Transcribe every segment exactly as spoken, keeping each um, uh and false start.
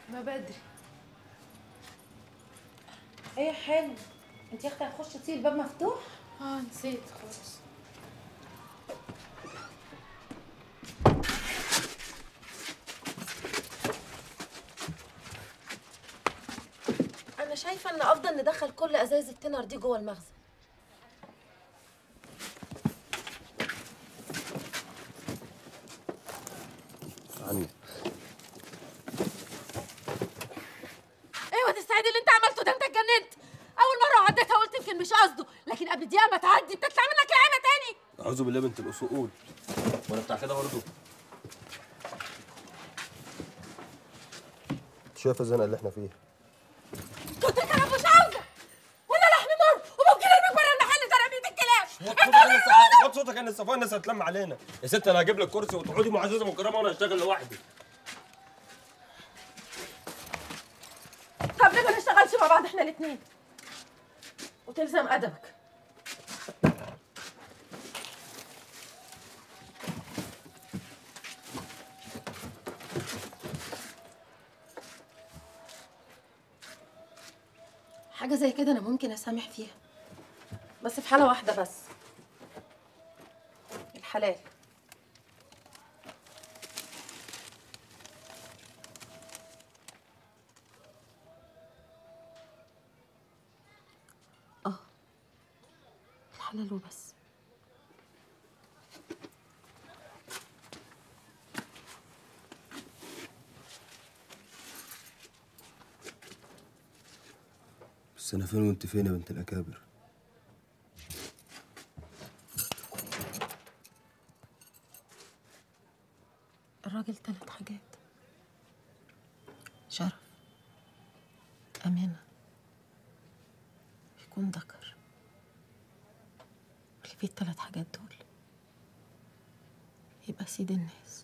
ما بدري. ايه يا حلو، انت يا اختي هتخشي تسيبي الباب مفتوح؟ اه نسيت خالص. انا شايفه ان افضل ندخل كل ازايز التنر دي جوه المخزن. عني. ايوه تستعيدي اللي انت عملته ده، انت اتجننت. اول مره عديتها قلت يمكن مش قصده، لكن قبل دقيقه ما تعدي بتطلع منك لعيبه تاني. اعوذ بالله بنت الاصول، وانا بتاع كده برضه. شايفه الزنقه اللي احنا فيها؟ كنت انا مش عاوزه ولا لحم مر، وممكن ارميك بره المحل تربيه الكلاب. وطي صوتك ان الصفاء الناس هتلم علينا. يا ست انا هجيب لك كرسي وتقعدي معززه مكرمه وانا هشتغل لوحدي. طب ليه ما نشتغلش مع بعض احنا الاثنين وتلزم ادبك؟ حاجه زي كده انا ممكن اسامح فيها، بس في حاله واحده بس، الحلال. اه الحلال وبس. بس انا فين وانت فين يا بنت الاكابر؟ الراجل ثلاث حاجات: شرف، أمانة، يكون ذكر. اللي فيه الثلاث حاجات دول يبقى سيد الناس.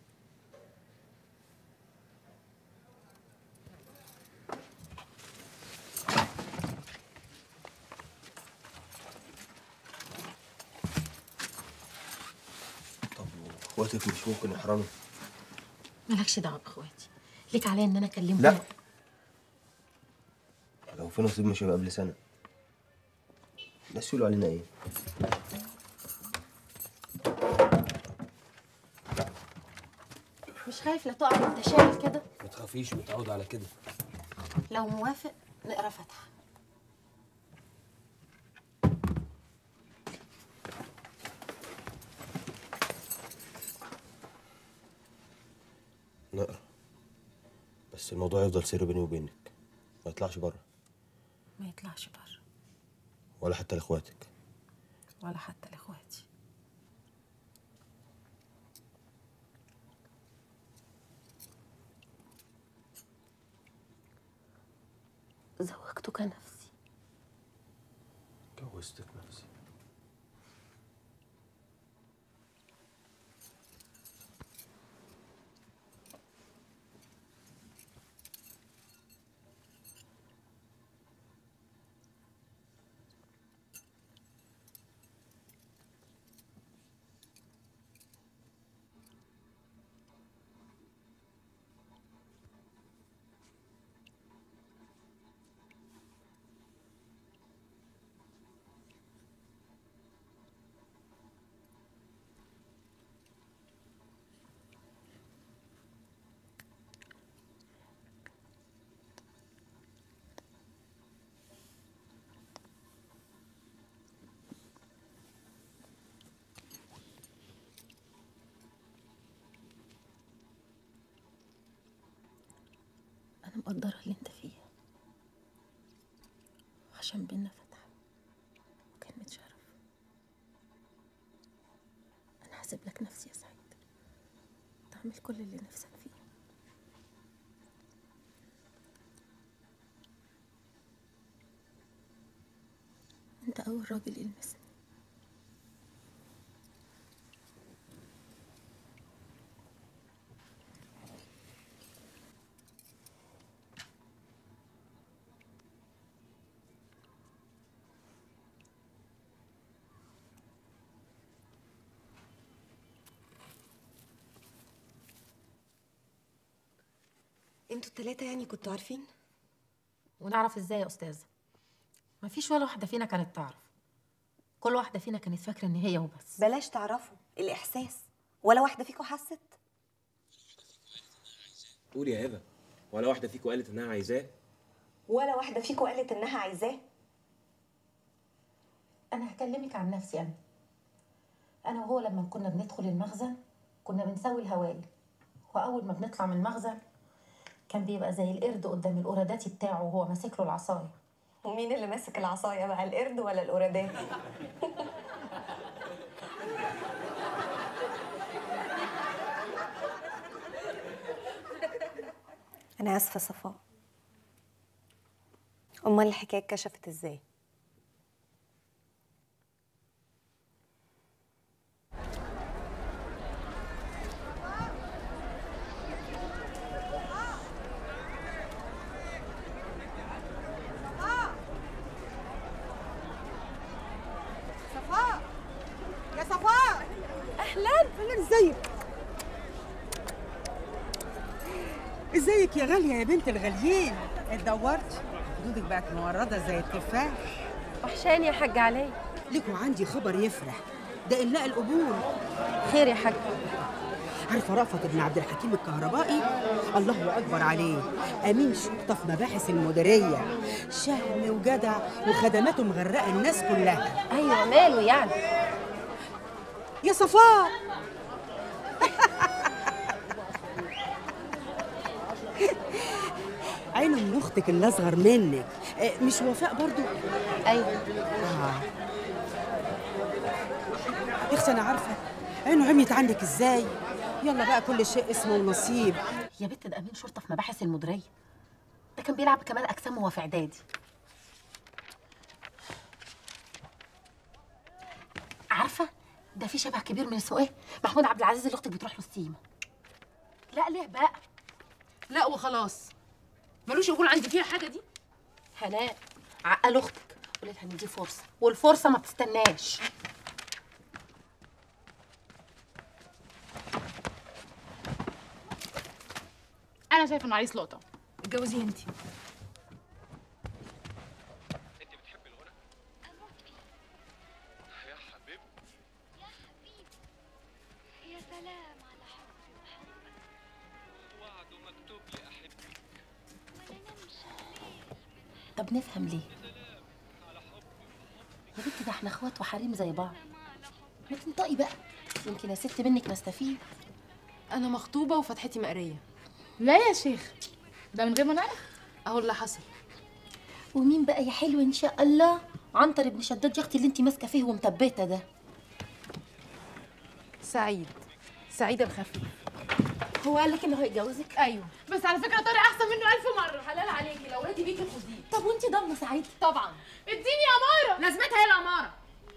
طب واخواتك مش ممكن يحرموا؟ مالكش دعوة بإخواتي، ليك عليا إن أنا أكلمهم. لا، لو في نصيب مش هيبقى قبل سنه. الناس يقولوا علينا ايه؟ مش خايف لا تقع وأنت شايل كده؟ ما تخافيش، متعود على كده. لو موافق نقرا فاتحة. نقرا، بس الموضوع يفضل سر بيني وبينك، ما يطلعش بره. ما يطلعش بره ولا حتى لاخواتك. ولا حتى لإخواتي. زوجتك نفسي. جوزتك نفسي. أنا مقدرة اللي أنت فيه، عشان بينا فتحة وكلمة شرف. أنا هسيب لك نفسي يا سعيد، تعمل كل اللي نفسك فيه. أنت أول راجل يلمسني. انتوا التلاتة يعني كنتوا عارفين؟ ونعرف ازاي يا استاذه؟ مفيش ولا واحده فينا كانت تعرف. كل واحده فينا كانت فاكره ان هي وبس. بلاش تعرفوا، الإحساس. ولا واحدة فيكم حست؟ قولي يا هبه، ولا واحده فيكم قالت انها عايزاه؟ ولا واحدة فيكم قالت إنها عايزاه؟ انا هكلمك عن نفسي. انا انا وهو لما كنا بندخل المخزن كنا بنسوي الهوايل، واول ما بنطلع من المخزن كان بيبقى زي القرد قدام القراداتي بتاعه وهو ماسك له العصايه. ومين اللي ماسك العصاية بقى، القرد ولا القرادات؟ أنا آسفة صفاء. أمال الحكاية اتكشفت إزاي؟ صفاء يا صفاء، أهلاً. اهلا، ازيك؟ ازيك يا غاليه يا بنت الغاليين؟ اتدورتي؟ خدودك بقت مورده زي التفاح. وحشاني يا حاج علي. لكم عندي خبر يفرح، ده إنلاء القبول. خير يا حاج؟ عارفه رأفت ابن عبد الحكيم الكهربائي؟ الله اكبر عليه، امين شرطه في مباحث المديريه، شهم وجدع وخدماته مغرقه الناس كلها. أيوة، ماله يعني؟ يا صفاء عينه من اختك اللي اصغر منك، آه، مش وفاء برضو؟ أيوة. اه يا اختي انا عارفه عينه عميت عنك ازاي. يلا بقى، كل شيء اسمه ونصيب. يا بنت ده امين شرطه في مباحث المديريه، ده كان بيلعب كمال اجسام وهو في اعدادي. عارفه ده في شبه كبير من اسمه ايه، محمود عبد العزيز اللي اختك بتروح له السيما. لا ليه بقى؟ لا وخلاص، ملوش يقول عندي فيها حاجه دي. هناء عقل اختك، قولي لها ان دي فرصه، والفرصه ما بتستناش. انا شايفه انه عريس لقطه، اتجوزيه انت. انت بتحبي الغنى؟ اموت فيه يا حبيبتي. يا حبيبي، يا سلام على حبي وحبك، وعد مكتوب لي احبك، ما ننامش الليل. طب نفهم ليه؟ يا بنت ده احنا اخوات وحريم زي بعض، ما تنطقي بقى، يمكن يا ست منك نستفيد. انا مخطوبه وفتحتي مقريه. لا يا شيخ، ده من غير ما نعرف اهو اللي حصل. ومين بقى يا حلو ان شاء الله؟ عنتر ابن شداد يا اختي اللي انت ماسكه فيه ومثبته ده. سعيد، سعيد الخفيف. هو قال لك انه هيتجوزك؟ ايوه، بس على فكره طارق احسن منه ألف مره. حلال عليكي، لو راضي بيكي خديه. طب وانت ضامنه سعيد؟ طبعا. اديني اماره، لازمتها هي الاماره.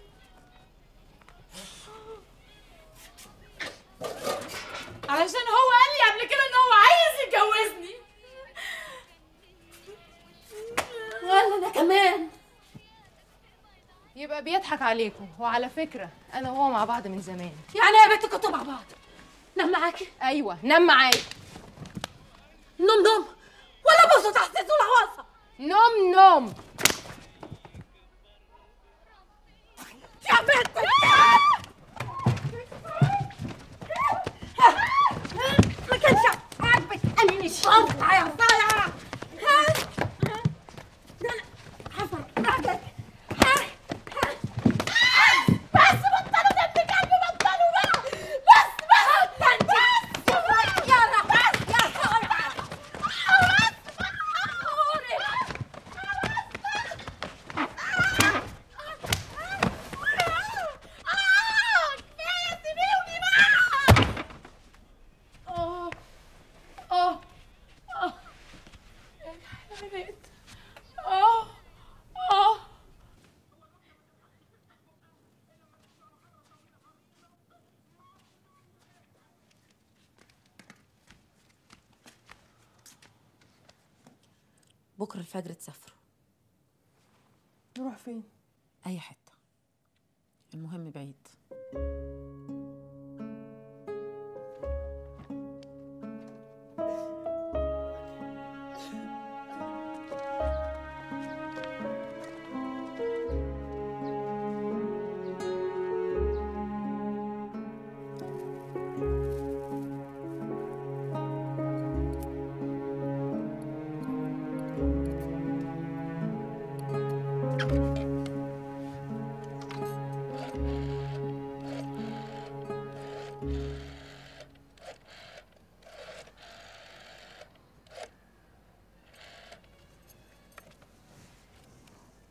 علشان هو قال لي قبل كده ان هو عايز يتجوزني. ولا انا كمان. يبقى بيضحك عليكم. وعلى فكره انا وهو مع بعض من زمان. يعني يا بنت كنتوا مع بعض؟ نام معاكي؟ ايوه، نام معايا. نوم نوم ولا بصوا تحسسوا العواصف؟ نوم نوم يا بنت ما كانش عاجبك امين الشرطه يا صايعه. ده انا حصل راجل. بس بطلوا دم قلبي، بطلوا بقى. بس بس انت بس يلا بس يا صايعه. اه اه اه الحلقت. اه اه بكره الفجر تسافروا. نروح فين؟ اي حته، المهم بعيد.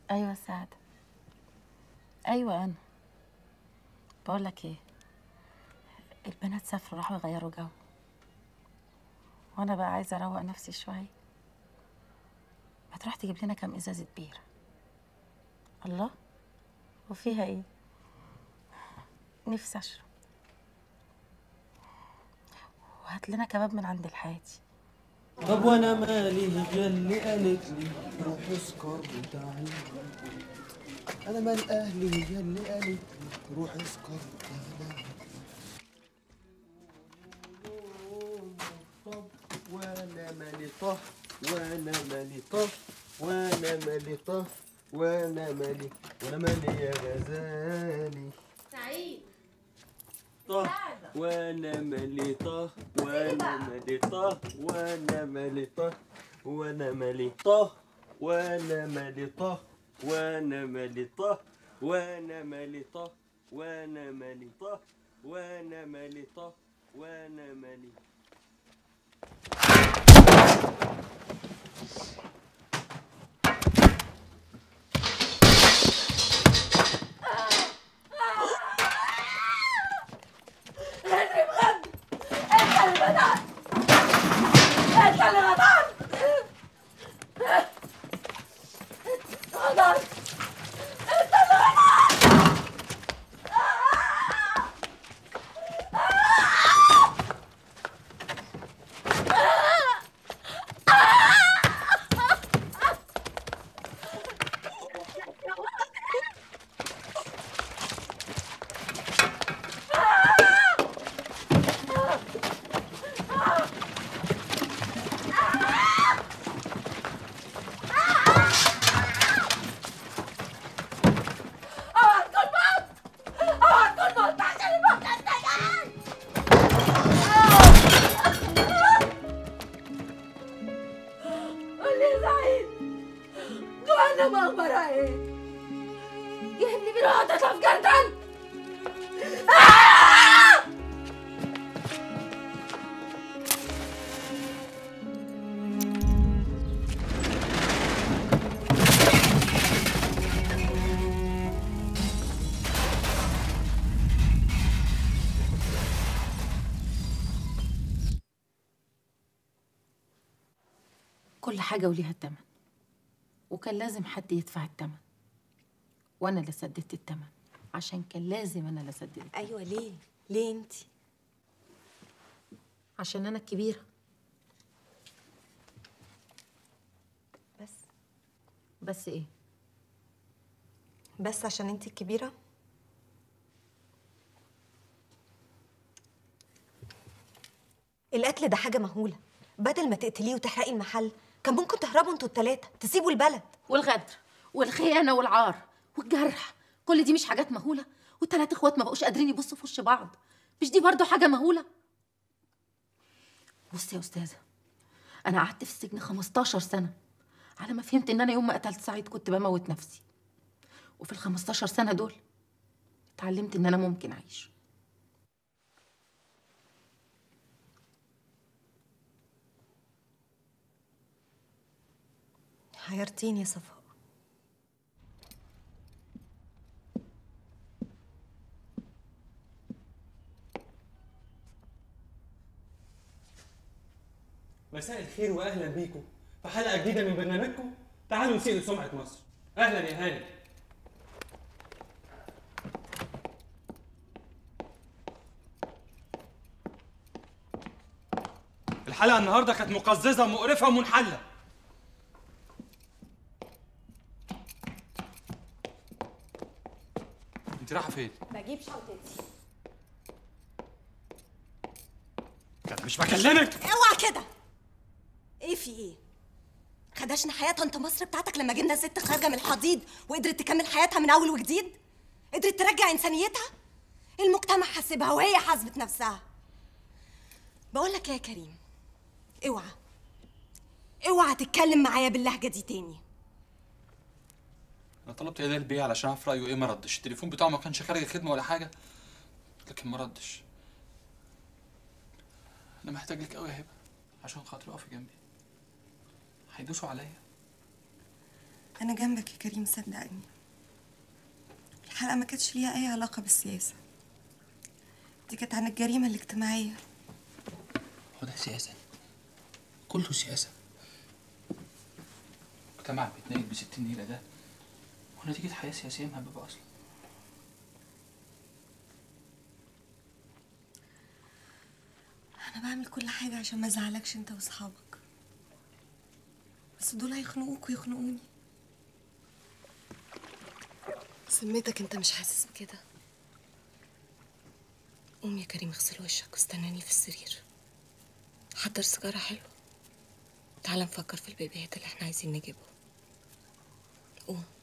ايوه سعد، ايوه انا بقول لك ايه، البنات سافروا راحوا يغيروا جو، وانا بقى عايزه اروق نفسي شويه. ما تروح تجيب لنا كام ازازه بيره؟ الله، وفيها ايه؟ نفسي اشرب. وهات لنا كباب من عند الحاتي. طب وانا مالي هي اللي قالت لي روح اسكر وتعالي. انا مال اهلي هي اللي قالت لي روح اسكر وتعالي. طب وانا مالي طه وانا مالي طه وانا مالي طه وانا مالي وانا مالي يا غزالي. سعيد طه وانا مالي طه وانا مالي طه وانا مالي طه وانا مالي طه وانا مالي طه وانا مالي طه وانا مالي طه وانا مالي طه وانا مالي طه وانا مالي. كل حاجة وليها التمن، وكان لازم حد يدفع التمن، وأنا اللي سددت التمن، عشان كان لازم أنا اللي أسدد التمن. ايوه ليه؟ ليه انت؟ عشان أنا الكبيرة. بس بس إيه؟ بس عشان انت الكبيره؟ القتل ده حاجه مهوله، بدل ما تقتليه وتحرقي المحل كان ممكن تهربوا انتوا التلاته تسيبوا البلد. والغدر والخيانة والعار والجرح، كل دي مش حاجات مهولة؟ والتلات اخوات ما بقوش قادرين يبصوا في وش بعض، مش دي برضه حاجة مهولة؟ بصي يا أستاذة، أنا قعدت في السجن خمستاشر سنة على ما فهمت إن أنا يوم ما قتلت سعيد كنت بموت نفسي، وفي ال خمستاشر سنة دول اتعلمت إن أنا ممكن أعيش. حيرتيني يا صفاء. مساء الخير واهلا بيكم في حلقه جديده من برنامجكم تعالوا نسيء لسمعه مصر. اهلا يا هاني. الحلقه النهارده كانت مقززه ومقرفه ومنحله. انت رايحه فين؟ بجيب شنطتي. انا مش بكلمك. اوعى كده. ايه في ايه؟ خدشنا حياتها انت مصر بتاعتك لما جبنا ست خارجه من الحضيض وقدرت تكمل حياتها من اول وجديد؟ قدرت ترجع انسانيتها؟ المجتمع حاسبها وهي حاسبت نفسها. بقول لك يا كريم، اوعى اوعى تتكلم معايا باللهجه دي تاني. انا طلبت ايدي البيه علشان اعرف رايه ايه، ما ردش. التليفون بتاعه ما كانش خارج خدمه ولا حاجه، لكن ما ردش. انا محتاج لك قوي يا هبه، عشان خاطري اقفي جنبي. هيدوسوا عليا. انا جنبك يا كريم صدقني. الحلقه ما كانتش ليها اي علاقه بالسياسه، دي كانت عن الجريمه الاجتماعيه. هو ده سياسة؟ كله سياسة. مجتمع بيتنقل بستين نيلة ده ونتيجة حياة سياسية مهببة أصلا. انا بعمل كل حاجه عشان ما ازعلكش انت واصحابك، بس دول هيخنقوك ويخنقوني. سميتك انت مش حاسس بكده. قوم يا كريم اغسل وشك واستناني في السرير، حضر سيجاره حلوه، تعال نفكر في البيبيهات اللي احنا عايزين نجيبه. قوم.